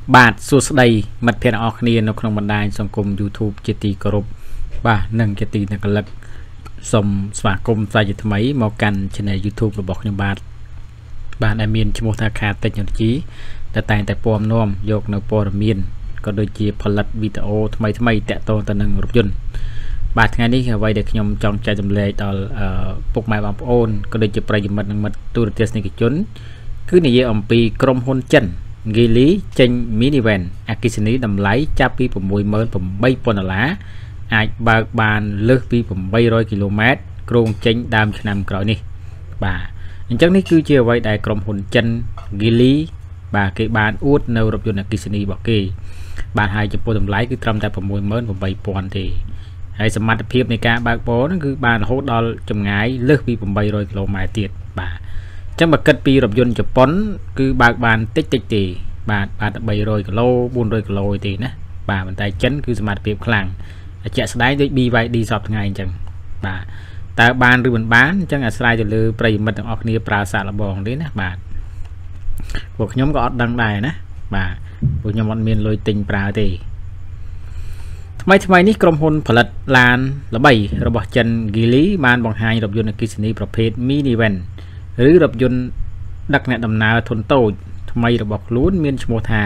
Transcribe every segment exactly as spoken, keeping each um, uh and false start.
បាទសួស្តីមិត្តភ័ក្តិអរគ្នានៅក្នុងបណ្ដាញសង្គម YouTube ជាទីគោរពបាទនិងជាទីនគលឹកសូមស្វាគមន៍សាជាថ្មីមកកាន់ Channel YouTube របស់ខ្ញុំបាទបាទដែលមានឈ្មោះថា Kha Technology ដែលតែងតែពំនាំយកនៅព័ត៌មានក៏ដូចជាផលិតវីដេអូថ្មីថ្មីតាក់ទងទៅនឹងរថយន្តបាទថ្ងៃនេះអ្វីដែលខ្ញុំចង់ចែករំលែកដល់ពុកម៉ែបងប្អូនក៏ដូចជាប្រិយមិត្តនិងមិត្តទូរទស្សនិកជនគឺនិយាយអំពីក្រុមហ៊ុនចិន Geely ចេញ Minivan អគ្គិសនីតម្លៃចាប់ពី 68000 ដុល្លារ អាចបើកបានលើសពី 800 គីឡូម៉ែត្រ គ្រោងចេញដើមឆ្នាំក្រោយនេះបាទអញ្ចឹងនេះគឺជាអ្វីដែលក្រុមហ៊ុនចិន Geely បាទគេបានអួតនៅរថយន្តអគ្គិសនីរបស់គេបាទហើយចំពោះតម្លៃគឺត្រឹមតែ 68000 ទេហើយសមត្ថភាពនៃការបើកបរហ្នឹងគឺបានរហូតដល់ចម្ងាយលើសពី 800 គីឡូម៉ែត្រទៀតបាទចឹងបើគិតពីរថយន្តជប៉ុនគឺបើកបានតិចតិចទេបាទបាទ300គីឡូ 400គីឡូទេណាបាទប៉ុន្តែចិនគឺសមត្ថភាពខ្លាំងជាក់ស្ដែងដូច ប៊ី វ៉ៃ ឌី សពថ្ងៃអញ្ចឹងបាទតើបានឬមិនបានអញ្ចឹងអាស្រ័យទៅលើប្រិយមិត្តទាំងអស់គ្នាប្រើសាកល្បងទេណាបាទពួកខ្ញុំក៏អត់ដឹងដែរណាបាទពួកខ្ញុំអត់មានលុយទិញប្រើទេថ្មីថ្មីនេះក្រុមហ៊ុនផលិតឡានល្បីរបស់ចិន Geely បានបង្ហាញរថយន្តអគ្គិសនីប្រភេទ Minivan ឬរថយន្តដឹកអ្នកដំណើរធុនតូចថ្មីរបស់ខ្លួនមានឈ្មោះថា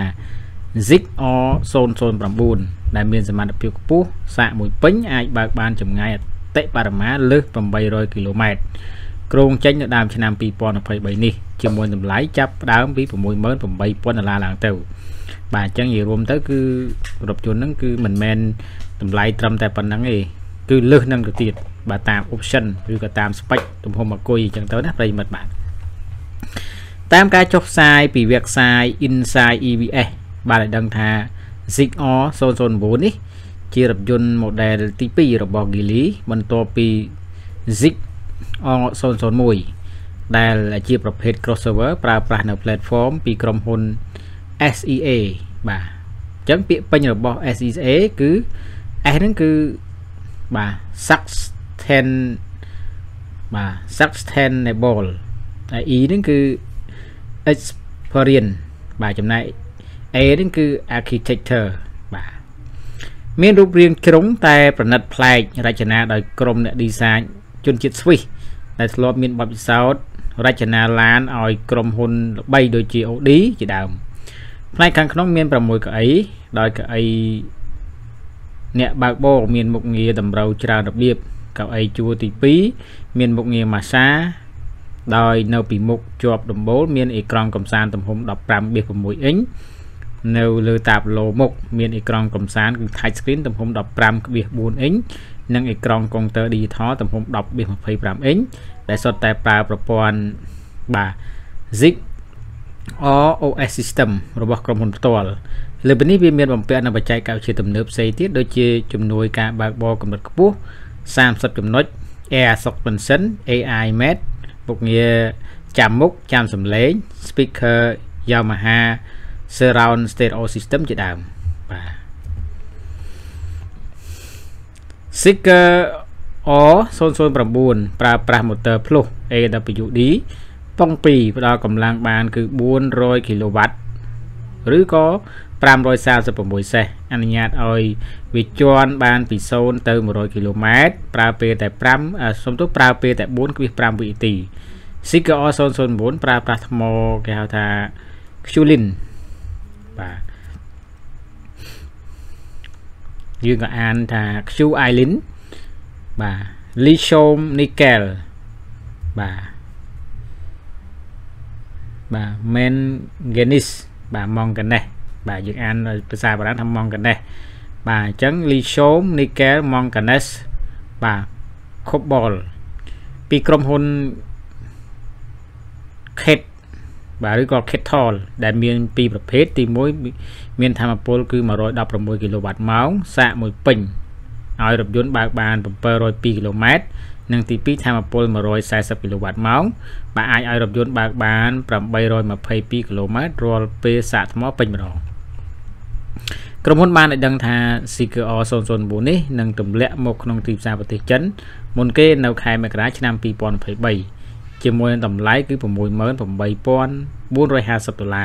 Zig R ศูนย์ ศูนย์ เก้า ដែលមានសមត្ថភាពខ្ពស់សាកមួយពេញអាចបើកបានចម្ងាយអតិបរមាលើស 800 គីឡូម៉ែត្រ គ្រោងចេញនៅដើមឆ្នាំ 2023 នេះជាមួយតម្លៃចាប់ផ្ដើមពី 68000 ដុល្លារឡើងទៅបាទអញ្ចឹងនិយាយរួមទៅគឺរថយន្តហ្នឹងគឺមិនមែនតម្លៃត្រឹមតែប៉ុណ្្នឹងទេគឺលើសនឹងទៅទៀតបាទតាម option ឬក៏តាម spec ទំហំអាគុយអញ្ចឹងទៅណាប្រិយមិត្តបាទតាមការចុះផ្សាយពី website Inside អ៊ី វី អេស បាទឲ្យដឹងថា Zig R ศูนย์ ศูนย์ เก้า នេះជារថយន្ត model ទី ពីរ របស់ Geely បន្ទាប់ពី Zig R ศูนย์ ศูนย์ เก้า ដែលជាប្រភេទ crossover ប្រើប្រាស់នៅ platform ពីក្រុមហ៊ុន เอส อี เอ បាទអញ្ចឹងពាក្យពេញរបស់ เอส อี เอ គឺ S ហ្នឹងគឺបាទ sustain បាទ sustainable ហើយ E ហ្នឹងគឺ experience បាទចំណែក A ហ្នឹងគឺ architecture បាទមានរូបរាងជ្រុងតែប្រណិតប្លែករចនាដោយក្រុមអ្នក design ជនជាតិស្វីសដែលធ្លាប់មានបទពិសោធន៍រចនាឡានឲ្យក្រុមហ៊ុនល្បីដូចជា Audi ជាដើមផ្នែកខាងក្នុងមាន 6 កៅអីដោយកៅអីអ្នកបើកបរមានមុខងារតម្រូវច្រើនរបៀបកៅអីជួរទី ពីរ មានមុខងារ massage ដោយនៅពីមុខជាប់ដំបូលមានអេក្រង់កំសាន្តទំហំ 15.6 អ៊ីននៅលើតាបឡូមុខមានអេក្រង់កំសាន្តគឺ touch screen ទំហំ 15.4 អ៊ីននិងអេក្រង់កុងទ័រ digital ទំហំ 10.25 អ៊ីនដែលសុទ្ធតែប្រើប្រព័ន្ធបាទ Zig R អូ អេស system របស់ក្រុមហ៊ុនផ្ទាល់លើពីនេះវាមានបំពាក់នូវបច្ចេកវិទ្យាទំនើបផ្សេងទៀតដូចជាជំនួយការបើកបរកម្រិតខ្ពស់ 30 ចំណុច Air suspension เอ ไอ mode មុខងារចាំមុខចាំសំឡេង speaker Yamaha surround stereo system ជាដើមបាទ Zig R ศูนย์ ศูนย์ เก้า ប្រើប្រាស់ motor plus เอ ดับเบิลยู ดี ប៉ុង ពីរ ផ្ដល់កម្លាំងបានគឺ 400 គីឡូវ៉ាត់ ឬក៏ 536 សេស អនុញ្ញាតឲ្យវាជន់បានពី 0 ទៅ 100 គីឡូម៉ែត្រ ប្រើពេលតែ 5 សំទោសប្រើពេលតែ 4.5 វិនាទី Zig R ศูนย์ ศูนย์ เก้า ប្រើប្រាស់ថ្មគេហៅថា Xulin បាទយើងក៏អានថា Xulin បាទ Lithium nickel បាទបាទ manganese បាទ manganese បាទយើងអានភាសាបារាំងថា manganese បាទអញ្ចឹង lithium nickel manganese បាទ cobalt ពីក្រុមហ៊ុន Ket បាទឬក៏ Ketal ដែលមានពីរប្រភេទទី មួយ មានថាមពលគឺ 116 គីឡូវ៉ាត់ម៉ោង សាកមួយពេញឲ្យរថយន្តបើកបាន 702 គីឡូម៉ែត្រ និងទី ពីរ ថាមពល 140 គីឡូវ៉ាត់ម៉ោង បាទអាចឲ្យរថយន្តបើកបាន 822 គីឡូម៉ែត្រ រាល់ពេលសាកថ្មពេញម្ដងក្រុមហ៊ុនបានឲ្យដឹងថា Zig R ศูนย์ ศูนย์ เก้า នេះនឹងទម្លាក់មកក្នុងទីផ្សារប្រទេសចិនមុនគេនៅខែមករាឆ្នាំ 2023 ជាមួយនឹងតម្លៃគឺ 68,450 ដុល្លារ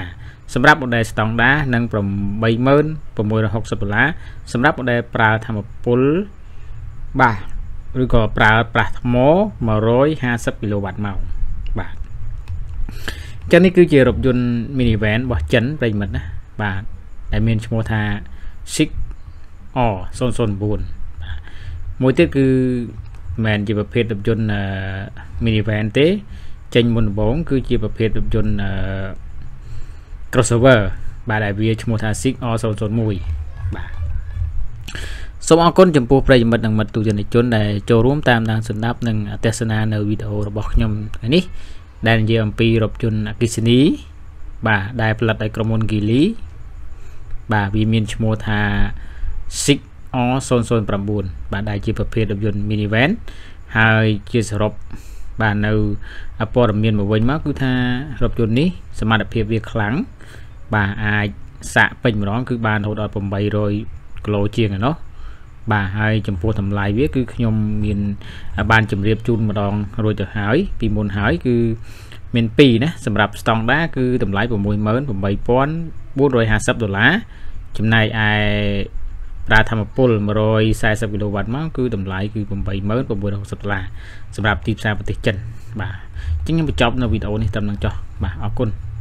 សម្រាប់ model standard នឹង tám nghìn sáu trăm sáu mươi ដុល្លារសម្រាប់ model ប្រើធម្មពលបាទឬក៏ប្រើប្រាស់ថ្ម một trăm hai mươi គីឡូវ៉ាត់ម៉ោងបាទចឹងនេះគឺជារថយន្ត minivan របស់ចិនប្រិមិត្តណាបាទដែលមានឈ្មោះថា Six R ศูนย์ ศูนย์ bốn មួយទៀតគឺមិនជាប្រភេទរថយន្ត minivan ទេចេញមុនដំបូងគឺជាប្រភេទរថយន្ត crossover បាទដែលវាឈ្មោះថា Six R ศูนย์ ศูนย์ một បាទសូមអរគុណចំពោះប្រិយមិត្តនិងមិត្តទស្សនិកជនដែលចូលរួមតាមដានស្ដាប់និងទស្សនានៅវីដេអូរបស់ខ្ញុំថ្ងៃនេះដែលនិយាយអំពីរថយន្តអគ្គិសនីបាទដែលផលិតដោយក្រុមហ៊ុន Geely បាទវាមានឈ្មោះថា Six R ศูนย์ ศูนย์ chín បាទដែលជាប្រភេទរថយន្ត minivan ហើយជាសរុបបាទនៅព័ត៌មានមកវិញមកគឺថារថយន្តនេះសមត្ថភាពវាខ្លាំងបាទអាចសាកពេញម្ដងគឺបានរហូតដល់ tám trămគីឡូជាងឯណោះបាទហើយចំពោះតម្លៃវាគឺខ្ញុំមានបានជម្រាបជូនម្ដងរួចទៅហើយពីមុនហើយគឺមានពីរណាសម្រាប់ standard គឺតម្លៃ sáu mươi tám nghìn bốn trăm hai mươi ដុល្លារចំណែកឯប្រើធម្មពល một trăm bốn mươi គីឡូវ៉ាត់ម៉ោងគឺតម្លៃគឺ tám nghìn sáu trăm sáu mươi ដុល្លារសម្រាប់ទីផ្សារប្រទេសចិនបាទអញ្ចឹងខ្ញុំបញ្ចប់នៅវីដេអូនេះត្រឹមនឹងចុះបាទអរគុណ